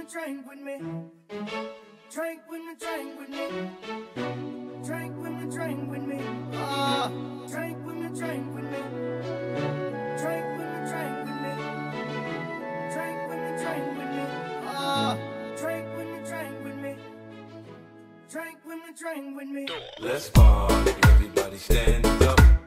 drink with me. Drink with me, drink with me. Drink with me, drink with me. Drink with me, drink with me. Drink with me, drink with me. Drink with me, drink with me. Drink with me, drink with me. Drink with me, drink with me. Let's party, everybody stand up.